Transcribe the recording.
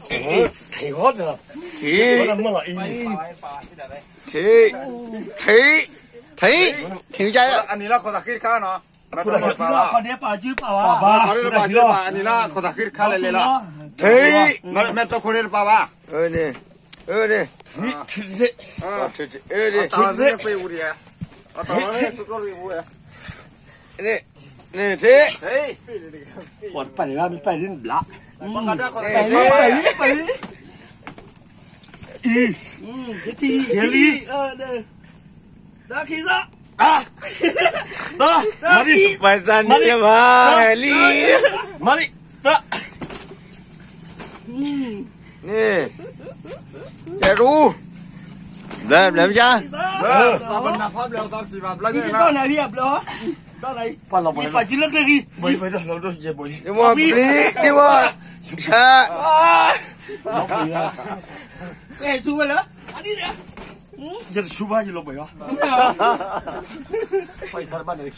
挺好的。 提我的梦了， 提ใจอ่ะอันนี้ละคนตะคิดข้าเนาะมาตัวหมดปลาคนนี้ปลาจื้อปลาวะอันนี้ละปลาเยอะอันนี้ละคนตะคิดข้าเลยละทีแม่ตัวคนนี้ปลาวะนี่นี่ตอนนี้ไปอูเดียตอนนี้สุดยอดเลยอูเดียนี่ที我摆的那摆的辣， มันก็ได้คนไปทีเฮลีได้คิดซะ马里， ไปสันนี่มาลี马里，得， นี่จะรู้แล้วจ้าเราเป็นนักภาพเร็วตอนสี่แบบแล้วนี่เนี่ยตอนไหนเรียบร้อยตอนไหน换了นี่ปลาจื้อเล็กเลยกี่没的，老多也没。 นี่ว่าปลีนี่ว่าชาเอ้ยสู้ไปเหรออันนี้เนี่ย这是书包就老没有。快点把那个去。